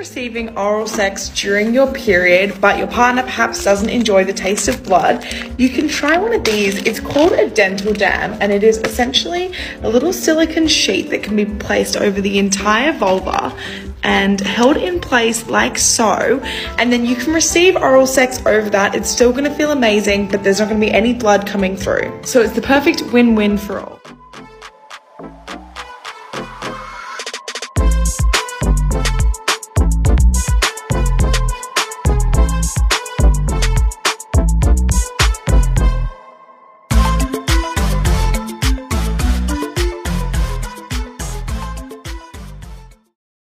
receiving oral sex during your period, but your partner perhaps doesn't enjoy the taste of blood, you can try one of these. It's called a dental dam, and it is essentially a little silicone sheet that can be placed over the entire vulva and held in place like so, and then you can receive oral sex over that. It's still going to feel amazing, but there's not going to be any blood coming through. So it's the perfect win-win for all.